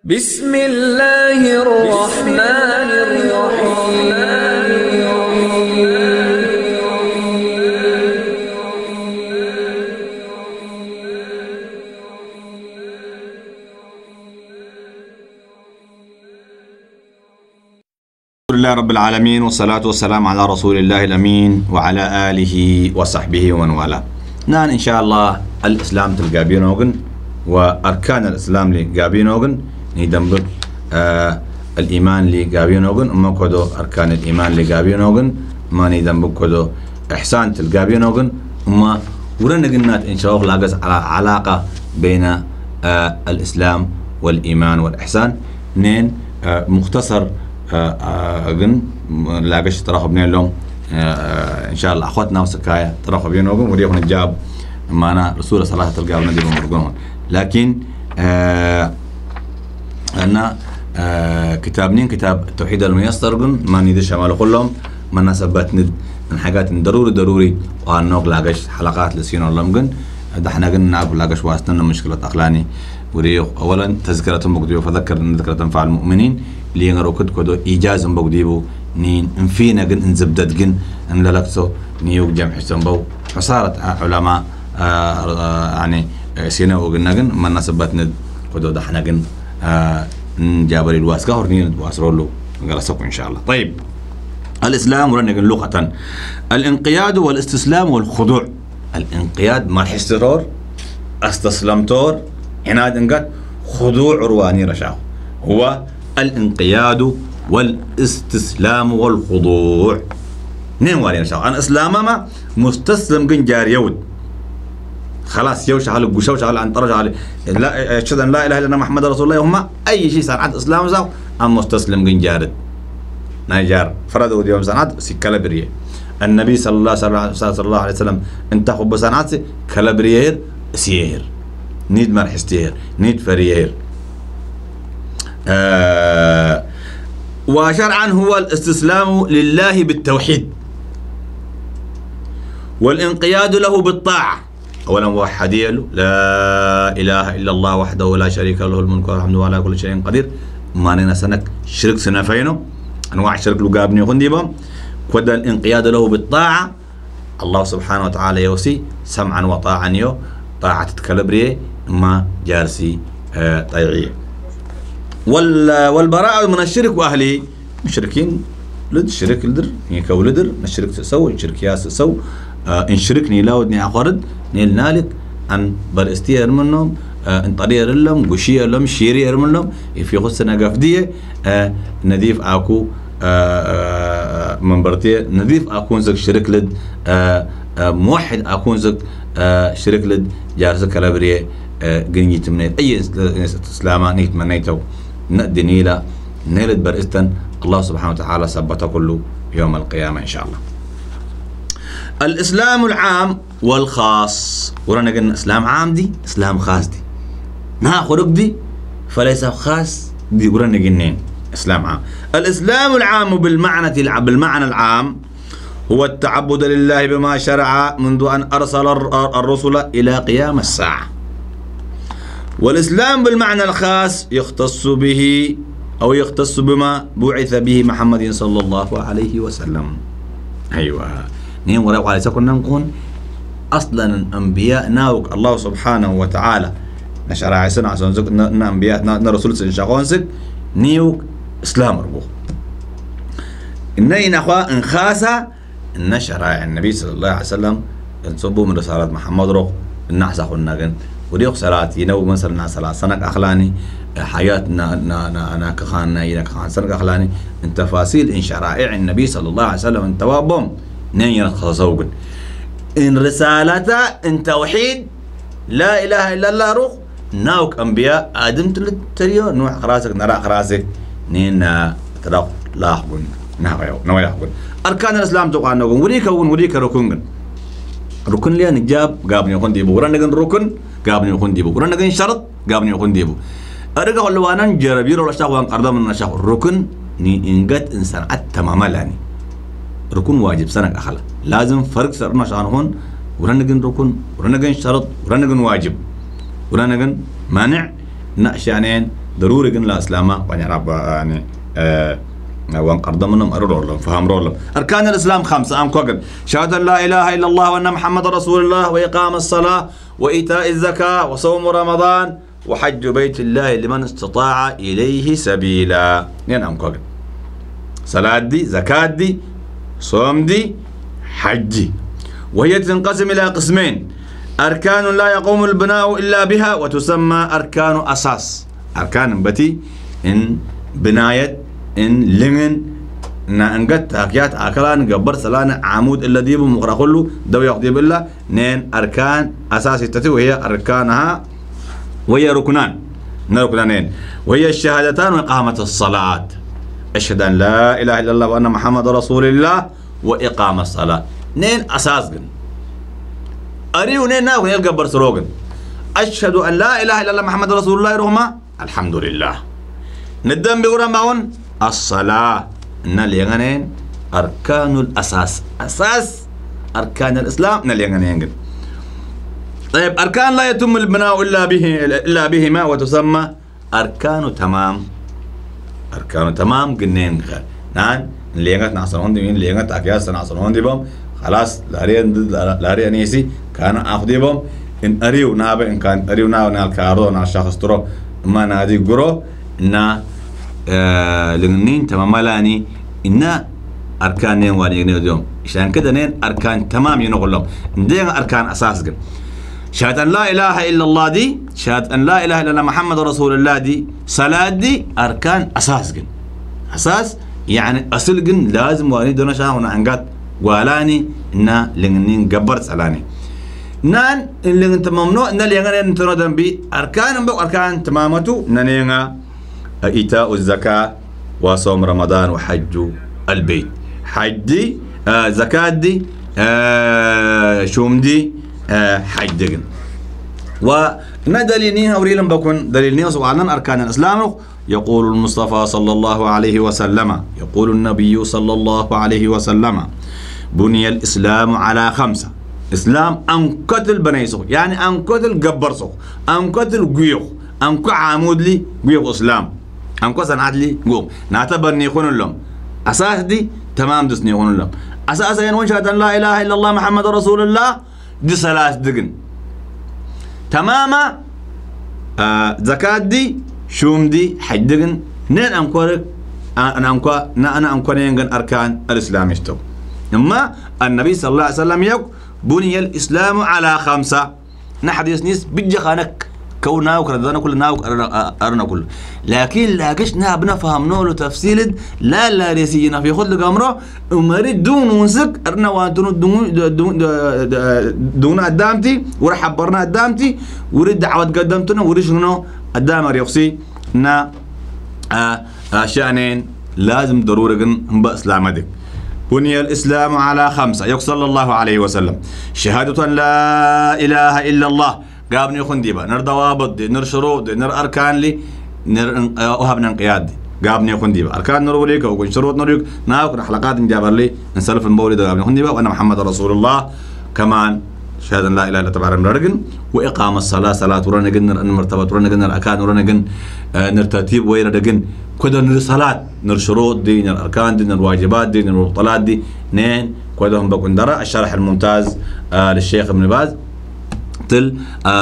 بسم الله الرحمن الرحيم. الحمد لله رب العالمين والصلاة والسلام على رسول الله الأمين وعلى آله وصحبه ومن والاه. نان إن شاء الله الإسلام تلقابينوغن وأركان الإسلام لقابينوغن ندنبك الإيمان لقابينوغن أما كدو أركان الإيمان لقابينوغن ما ندنبك كدو إحسان تلقابينوغن أما ورنقنات إن شاء الله لاقص على علاقة بين الإسلام والإيمان والإحسان. نين مختصر أجن لاقش تراخو بين لهم إن شاء الله أخواتنا وسكايا تراخو بينهم وريهم الجاب معنا رسول صلى الله عليه وسلم ندي بمرقون. لكن أنا كتابنين كتاب التوحيد الميسر جن ما نديش عمله كلهم ما نسبت ند من حاجات ضروري وعنوق لاقش حلقات لسين الله مجن دحنا جن نعرف لاقش واسطنا مشكلة أخلاني وريخ أولا تذكرة مقديو فذكر أن ذكرة تنفع المؤمنين اللي ينقروا كدو إيجاز مقديبو نين انفينا جن انزبدت جن ان للكسو نيوك جمع حسن بو حصارت علماء يعني سينا وقلنا جن ما نسبت ند كدو دحنا جن جابر الواسكا هرنين واسرولو نقرسكم إن شاء الله. طيب الإسلام ورنا جن لغة الانقياد والاستسلام والخضوع. الانقياد ما الحسترور استسلمتور عناد انقاد خضوع رواني رشاو هو الانقياد والاستسلام والخضوع. نين واري رشاو أنا إسلام ما مستسلم جن جار يود خلاص يوش على الجوش على عن طرج على لا أشهد أن لا إله إلا الله محمد رسول الله هم أي شيء صار عند إسلام زاو أم مستسلم جن جارد ناجار فرد ودي يوم سناد سكلا بريه النبي صلى الله عليه وسلم انت خب سنات كلا بريه سيهر نيد مرحستير نيد فريير وشرعا هو الاستسلام لله بالتوحيد والانقياد له بالطاعة. أولا موحدين له لا إله إلا الله وحده لا شريك له الملك والحمد وعلى كل شيء قدير. ما نينا سنك شرك سنفينه أنواع الشرك لقابني خنديبهم كود الانقياد له بالطاعة. الله سبحانه وتعالى يوصي سمعا وطاعا يو طاعة تكالبريه ما جارسي طيعية. والبراءة من الشرك وأهله مشركين لد شرك لدر يكو لدر الشرك تسو الشرك ياس تسو إن شركني لا ودني أخرد نيل نالك أن برستير منهم إن طرير لهم قشير لهم شيرير منهم في خصنا قفدية نذيف أكو من برتي نذيف أكون زك شرك لد موحد أكون زك شرك لد جارس كلابريه جنيت من أي إسلام نيت منيتو نقد نيلا نيلت برئستن الله سبحانه وتعالى سبته كله يوم القيامة إن شاء الله. الإسلام العام والخاص ورانا قلنا إسلام عام دي إسلام خاص دي ناخذ دي فليس خاص دي ورانا قلنا إسلام عام. الإسلام العام بالمعنى العام هو التعبد لله بما شرع منذ أن أرسل الرسل إلى قيام الساعة. والإسلام بالمعنى الخاص يختص به أو يختص بما بعث به محمد صلى الله عليه وسلم. أيوة نيم ولا عليه سكون نكون أصلا الأنبياء ناوك الله سبحانه وتعالى نشرع سنة عشان زك نأنبياء نرسول سنشقون زك نيوك إسلام ربو إننا أخوة إن خاصة إن شرع النبي صلى الله عليه وسلم نصبوا من رسالة محمد روح الناس أخونا جن وديق صلاة ينو مثلا صلاة سنك أخلاني حياتنا أنا كخاننا ينك خان سنك أخلاني من تفاصيل إن شرائع النبي صلى الله عليه وسلم إن توابهم نين خصوصا إن رسالته إن توحيد لا إله إلا الله روح ناوك أنبياء آدم تريو نوح خراسك نرى خراسك نين تراق لاحقون نوى يحقون. أركان الإسلام تقع نقول وريك ركون ركن لي نجاب قابني يكون ديبو ورنا نجن ركن قابني يكون ديبو ورنا نجن شرط قابني يكون ديبو. أرجع والله أنا جربير ولا شاق وان قرضا من الشاق ركن ني إنجت إنسان تماما لاني ركن واجب سنة أخلا لازم فرق سرنا شان هون ورنا نجن ركن ورنا نجن شرط ورنا نجن واجب ورنا نجن مانع نأشانين ضروري جن لا اسلامه وان رب يعني وان قرض منهم ارور لهم فهم رولهم. اركان الاسلام 5 ام كوغن شهاده ان لا اله الا الله وان محمد رسول الله واقام الصلاه وايتاء الزكاه وصوم رمضان وحج بيت الله لمن استطاع اليه سبيلا. نين ام كوغن صلاه دي زكاه دي صوم دي حج دي، وهي تنقسم الى قسمين: اركان لا يقوم البناء الا بها وتسمى اركان اساس. اركان بتي ان بنايه ان لمن نانقت اكيات اكلان قبر سلان عمود الا ديب مقرا كله دو يقضي بالله. نين اركان اساس تتي وهي اركانها وهي ركنانين وهي الشهادتان واقامه الصلاه. اشهد ان لا اله الا الله وان محمد رسول الله واقام الصلاه. نين اساس جن اريو نين ناو يلقبر سروغن. اشهد ان لا اله الا الله محمد رسول الله رهما الحمد لله. ندم بورماون الصلاة نليغنين أركان الأساس أساس أركان الإسلام نليغنين. طيب أركان لا يتم البناء إلا بهما وتسمى أركان تمام. أركان تمام جنين نان نليغت نعصر هندي مين نليغت أكياس نعصر هندي بهم خلاص لاري أنيسي كان أخذي بهم إن أريو نابا إن كان أريو نابا نال كارو نال شخص ترو ما نادي قرو إن لنين تمام لاني إن أركان نين واني اليوم عشان كده نين أركان تمام ينقول لهم ندين أركان أساس جن. شهادة أن لا إله إلا الله دي، شهادة أن لا إله إلا الله محمد رسول الله دي، صلاة دي أركان أساس جن. أساس يعني أصل جن لازم واني دونا شاهونا عنقات والاني إن لنين قبرت سلاني نان اللي انت ممنوع ان اللي يعني انت ندم بي اركان بق اركان تمامته ننينا ايتاء الزكاه وصوم رمضان وحج البيت. حج دي زكاه دي شوم دي حج دي. وندليني اوريلم بكون دليلني سؤالنا اركان الاسلام. يقول المصطفى صلى الله عليه وسلم يقول النبي صلى الله عليه وسلم بني الاسلام على 5. اسلام انقتل بنيسو يعني انقتل قبرسو انقتل قيوخ انقو عامود لي قيوخ اسلام انقو سنعد لي قوم نعتبر نيخون لهم اساس دي تمام دس نيخون لهم اساس ين وشهد ان لا اله الا الله محمد رسول الله دي صلاة دقن تماما زكاة دي شوم دي حج دقن نين انقورك انا انقو نين اركان الاسلام يشتو. اما النبي صلى الله عليه وسلم يقول بني الإسلام على 5. نحديث نيس بيجخانك كونا وكردنا كل ناوك أرنا كل لكن لاقش نابنا فهمنا له تفصيل لا ريسينا في خد الأمر ومريد دون ونسك أرنا وانتونو دون قدامتي ورح حبرنا قدامتي ورد دعوة قدمتنا ورشنا قدام ريقصي نا شأنين لازم ضروري هم بإسلام دك. بني الإسلام على 5 يقول صلى الله عليه وسلم شهادة أن لا إله إلا الله قابني خنديبا نر ضوابط نر شروط نر أركان لي نر وهبنا انقياد قابني خنديبا أركان نر وليك وكل شروط نريك ناوك حلقات نجابر لي نسلف المولد قابني خنديبا وأنا محمد رسول الله كمان شهادة لا إله إلا تبارك نرجن وإقام الصلاة صلاة ورنجن نر مرتبط ورنجن نر أركان ورنجن نر ترتيب ويرجن كده نر صلاة نر شروط دي نر أركان دي نر واجبات دي نر مبطلات دي نين كده هم بكون درا. الشرح الممتاز للشيخ ابن باز تل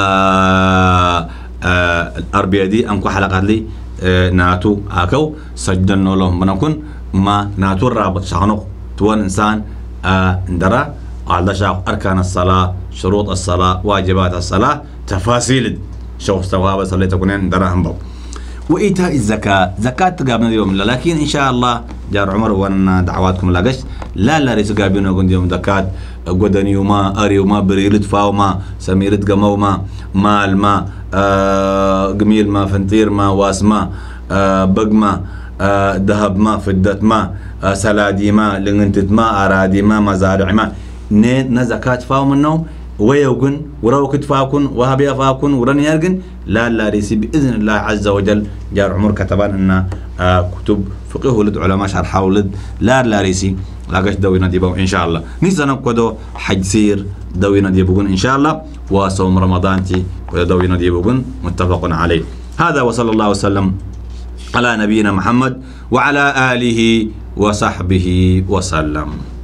الأربعة دي أنكو حلقات لي ناتو أكو سجلنا لهم بنكون ما ناتو الرابط شانو توان إنسان درا على شاف أركان الصلاة شروط الصلاة واجبات الصلاة تفاصيل شوف ثواب صليت تكونين درهم بو. وإيتاء الزكاة زكاة تقابلنا اليوم لكن إن شاء الله جار عمر وانا دعواتكم لاقش لا ريس قابلنا قند يوم زكاة قدني وما أري وما بريلت فاو ما سميرت قمو ما مال ما قميل ما فنتير ما واس ما بق ما ذهب ما فدت ما سلادي ما لننتت ما أرادي ما مزارع ما نزكاة فاو منه ويوكن وروكت فاكن وهبيا فاكن ورن يرجن لا ريسي بإذن الله عز وجل جار عمر كتبان أن كتب فقه ولد علماء شرحه ولد لا ريسي لاقش دوينا ديبو إن شاء الله نيسان كدو حج سير دوينا ديبوغن إن شاء الله وصوم رمضان تي دوينا ديبوغن متفق عليه. هذا وصلى الله وسلم على نبينا محمد وعلى آله وصحبه وسلم.